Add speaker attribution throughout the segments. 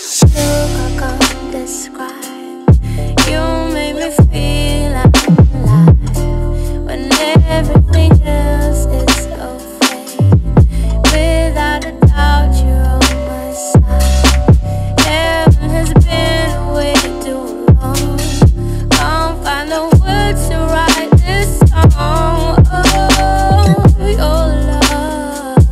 Speaker 1: I can't describe. You make me feel alive when everything else is so fake. Without a doubt, you're on my side. Heaven has been away too long. Can't find the words to write this song. Oh, your love.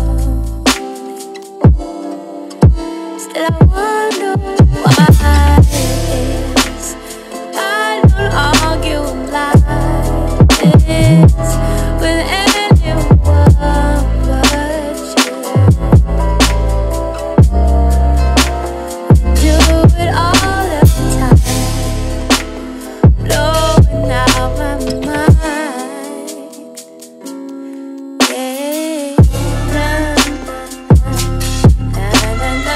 Speaker 1: Still I wonder why it is I don't argue like this with anyone but you. Do it all the time, blowing out my mind. Yeah, na na na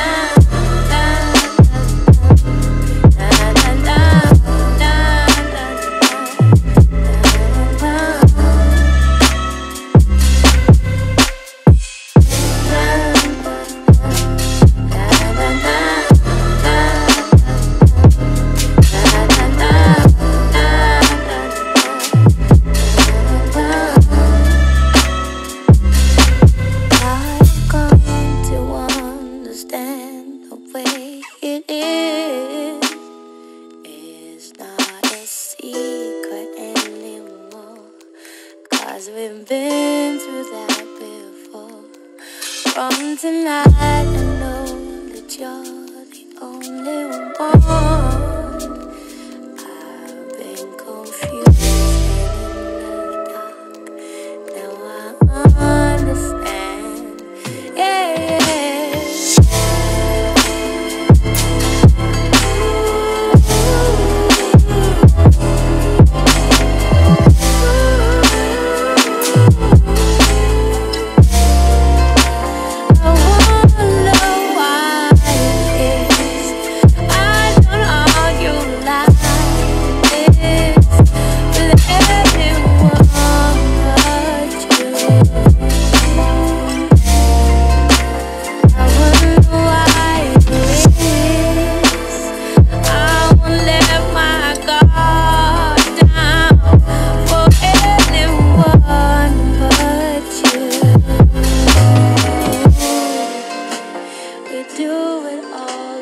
Speaker 1: I've come to understand the way it is. It's not a secret anymore, 'cause we've been through that before. From tonight I know that you're the only one. I've been confused and in the dark. Now I understand. Yeah, I wanna know why it is I don't argue like this with anyone but you. I wonder why it is I won't let my guard down for anyone but you. We do it all